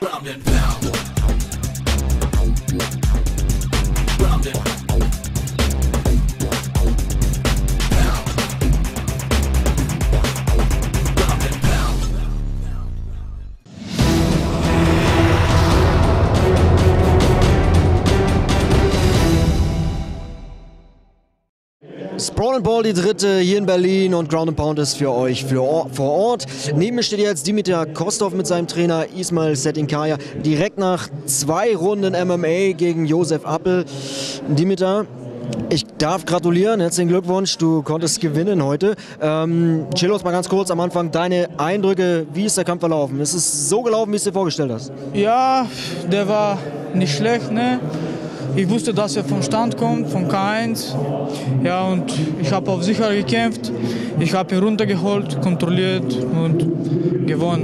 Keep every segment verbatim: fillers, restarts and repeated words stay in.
Ground and pound. Ground and pound. Ground and pound. Sprawl and Ball, die dritte hier in Berlin, und Ground and Pound ist für euch für Or vor Ort. Neben mir steht jetzt Dimitar Kostov mit seinem Trainer Ismail Setinkaya direkt nach zwei Runden M M A gegen Josef Appel. Dimitar, ich darf gratulieren, herzlichen Glückwunsch, du konntest gewinnen heute. Ähm, chill uns mal ganz kurz am Anfang deine Eindrücke, wie ist der Kampf verlaufen? Ist es so gelaufen, wie es dir vorgestellt hast? Ja, der war nicht schlecht, ne? Ich wusste, dass er vom Stand kommt, vom K eins. Ja, und ich habe auf sicher gekämpft. Ich habe ihn runtergeholt, kontrolliert und gewonnen.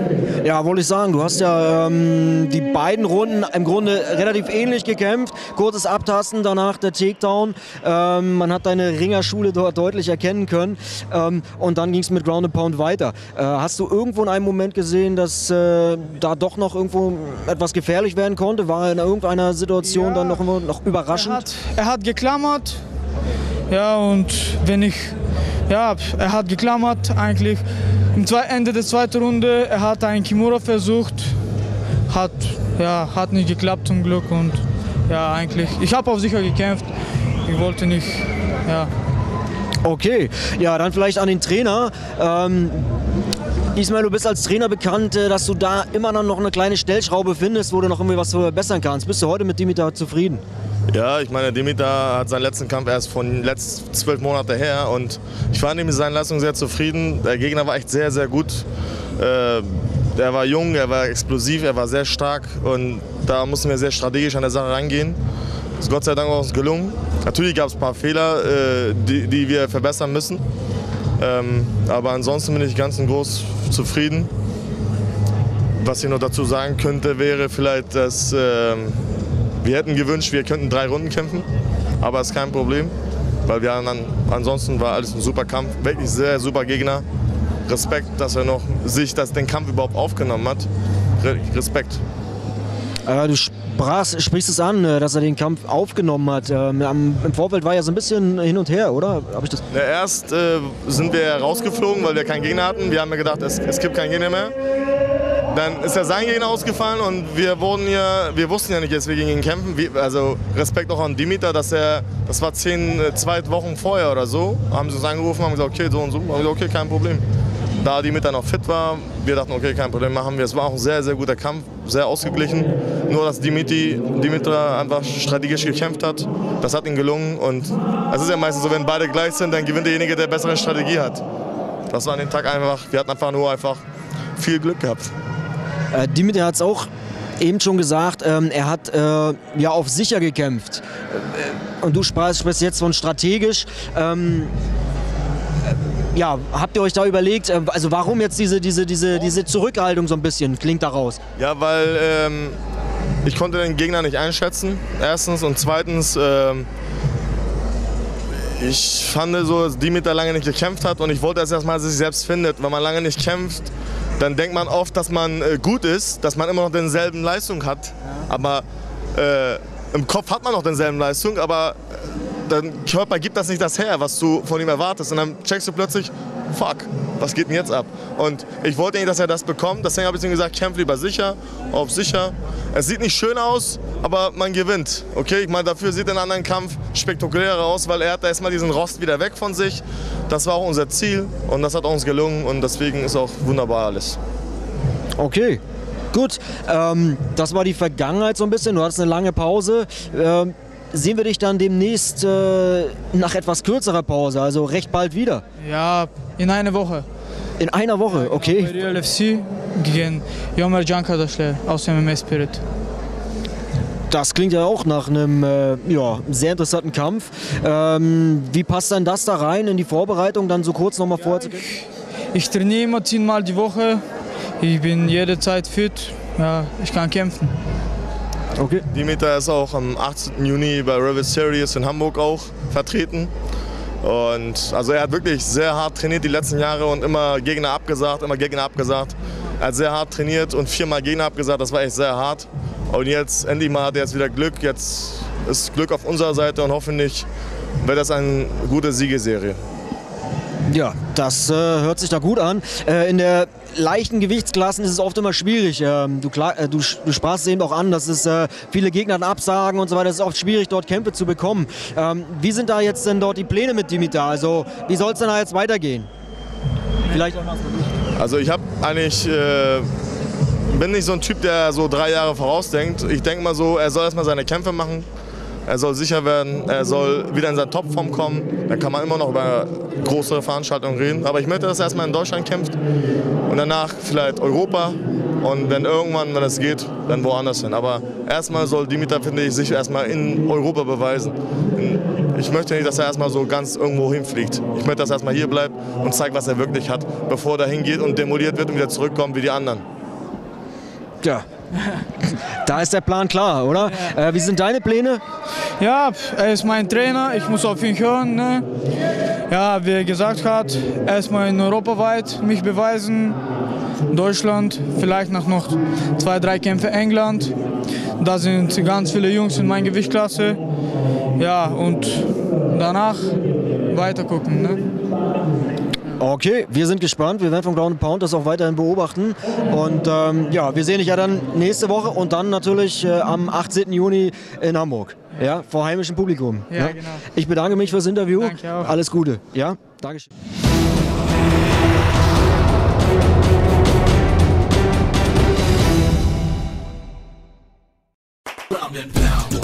Ja, wollte ich sagen, du hast ja ähm, die beiden Runden im Grunde relativ ähnlich gekämpft. Kurzes Abtasten, danach der Takedown. Ähm, man hat deine Ringerschule dort deutlich erkennen können. Ähm, und dann ging es mit Ground and Pound weiter. Äh, hast du irgendwo in einem Moment gesehen, dass äh, da doch noch irgendwo etwas gefährlich werden konnte? War er in irgendeiner Situation Ja, dann noch, noch überraschend? Er hat, er hat geklammert. Ja, und wenn ich... Ja, er hat geklammert eigentlich. Am Ende der zweiten Runde, er hat einen Kimura versucht, hat, ja, hat nicht geklappt zum Glück, und ja, eigentlich, ich habe auf sicher gekämpft, ich wollte nicht, ja. Okay, ja, dann vielleicht an den Trainer. Ähm, Ismail, du bist als Trainer bekannt, äh, dass du da immer noch eine kleine Stellschraube findest, wo du noch irgendwie was verbessern kannst. Bist du heute mit Dimitar zufrieden? Ja, ich meine, Dimitar hat seinen letzten Kampf erst von letzt zwölf Monate her, und ich war mit seiner Leistung sehr zufrieden. Der Gegner war echt sehr, sehr gut. Äh, er war jung, er war explosiv, er war sehr stark, und da mussten wir sehr strategisch an der Sache rangehen. Das ist Gott sei Dank auch uns gelungen. Natürlich gab es ein paar Fehler, äh, die, die wir verbessern müssen. Ähm, aber ansonsten bin ich ganz und groß zufrieden. Was ich noch dazu sagen könnte, wäre vielleicht, dass äh, wir hätten gewünscht, wir könnten drei Runden kämpfen, aber das ist kein Problem, weil wir dann, ansonsten war alles ein super Kampf, wirklich sehr super Gegner. Respekt, dass er noch sich das, den Kampf überhaupt aufgenommen hat. Respekt. Äh, du sprachst, sprichst es an, dass er den Kampf aufgenommen hat. Ähm, Im Vorfeld war ja so ein bisschen hin und her, oder? Hab ich das? Ja, erst äh, sind wir rausgeflogen, weil wir keinen Gegner hatten. Wir haben ja gedacht, es, es gibt keinen Gegner mehr. Dann ist ja sein Gegner ausgefallen, und wir wurden ja, wir wussten ja nicht, dass wir gegen ihn kämpfen. Wie, also Respekt auch an Dimitar, dass er, das war zehn, zwei Wochen vorher oder so, haben sie uns angerufen, haben gesagt, okay, so und so, haben gesagt, okay, kein Problem. Da Dimitar noch fit war, wir dachten, okay, kein Problem, machen wir. Es war auch ein sehr, sehr guter Kampf, sehr ausgeglichen. Nur, dass Dimitri, Dimitar einfach strategisch gekämpft hat, das hat ihm gelungen. Und es ist ja meistens so, wenn beide gleich sind, dann gewinnt derjenige, der bessere Strategie hat. Das war an dem Tag einfach, wir hatten einfach nur einfach viel Glück gehabt. Äh, Dimitar hat es auch eben schon gesagt, ähm, er hat äh, ja auf sicher gekämpft. Äh, und du sprichst, sprichst jetzt von strategisch. Ähm, äh, ja, habt ihr euch da überlegt, äh, also warum jetzt diese, diese, diese, diese Zurückhaltung so ein bisschen, klingt daraus? Ja, weil ähm, ich konnte den Gegner nicht einschätzen, erstens. Und zweitens, ähm, ich fand so, dass Dimitar lange nicht gekämpft hat, und ich wollte erst erstmal, dass er sich selbst findet. Wenn man lange nicht kämpft, dann denkt man oft, dass man äh, gut ist, dass man immer noch denselben Leistung hat. Ja. Aber äh, im Kopf hat man noch denselben Leistung, aber äh, dein Körper gibt das nicht das her, was du von ihm erwartest. Und dann checkst du plötzlich, fuck, was geht denn jetzt ab? Und ich wollte nicht, dass er das bekommt, deswegen habe ich ihm gesagt, kämpf lieber sicher, auf sicher. Es sieht nicht schön aus, aber man gewinnt. Okay, ich meine, dafür sieht ein anderer Kampf spektakulärer aus, weil er hat erstmal diesen Rost wieder weg von sich. Das war auch unser Ziel, und das hat uns gelungen, und deswegen ist auch wunderbar alles. Okay, gut. Ähm, das war die Vergangenheit so ein bisschen. Du hattest eine lange Pause. Ähm, sehen wir dich dann demnächst äh, nach etwas kürzerer Pause, also recht bald wieder? Ja, in einer Woche. In einer Woche, okay. Bei Real F C gegen Yomer Cankadaşlı aus dem M M A Spirit. Das klingt ja auch nach einem äh, ja, sehr interessanten Kampf. Ähm, wie passt dann das da rein in die Vorbereitung, dann so kurz nochmal ja, vorher zu gehen? Ich, ich trainiere immer zehnmal die Woche. Ich bin jederzeit fit. Ja, ich kann kämpfen. Okay. Dimitar ist auch am achtzehnten Juni bei Rivet Series in Hamburg auch vertreten. Und also er hat wirklich sehr hart trainiert die letzten Jahre und immer Gegner abgesagt, immer Gegner abgesagt. Er hat sehr hart trainiert und viermal Gegner abgesagt, das war echt sehr hart. Und jetzt, endlich mal hat er jetzt wieder Glück. Jetzt ist Glück auf unserer Seite und hoffentlich wird das eine gute Siegesserie. Ja, das äh, hört sich da gut an. Äh, in der leichten Gewichtsklassen ist es oft immer schwierig. Ähm, du, klar, äh, du, du sprachst es eben auch an, dass es äh, viele Gegner dann absagen und so weiter. Es ist oft schwierig, dort Kämpfe zu bekommen. Ähm, wie sind da jetzt denn dort die Pläne mit Dimitar? Also wie soll es denn da jetzt weitergehen? Vielleicht auch mal so. Also ich habe eigentlich, äh, bin nicht so ein Typ, der so drei Jahre vorausdenkt. Ich denke mal so, er soll erstmal seine Kämpfe machen. Er soll sicher werden, er soll wieder in seine Topform kommen. Dann kann man immer noch über größere Veranstaltungen reden. Aber ich möchte, dass er erstmal in Deutschland kämpft und danach vielleicht Europa. Und wenn irgendwann, wenn es geht, dann woanders hin. Aber erstmal soll Dimitar, finde ich, sich erstmal in Europa beweisen. Ich möchte nicht, dass er erstmal so ganz irgendwo hinfliegt. Ich möchte, dass er erstmal hier bleibt und zeigt, was er wirklich hat, bevor er hingeht und demoliert wird und wieder zurückkommt wie die anderen. Ja, da ist der Plan klar, oder? Ja. Äh, wie sind deine Pläne? Ja, er ist mein Trainer, ich muss auf ihn hören. Ne? Ja, wie er gesagt hat, erstmal in Europa weit mich beweisen. Deutschland, vielleicht nach noch zwei, drei Kämpfe England. Da sind ganz viele Jungs in meiner Gewichtsklasse. Ja, und danach weiter gucken. Ne? Okay, wir sind gespannt. Wir werden vom Ground and Pound das auch weiterhin beobachten. Und ähm, ja, wir sehen dich ja dann nächste Woche und dann natürlich äh, am achtzehnten Juni in Hamburg. Ja, vor heimischem Publikum. Ja, ja, genau. Ich bedanke mich fürs Interview. Danke auch. Alles Gute. Ja, Dankeschön. Ground and pound.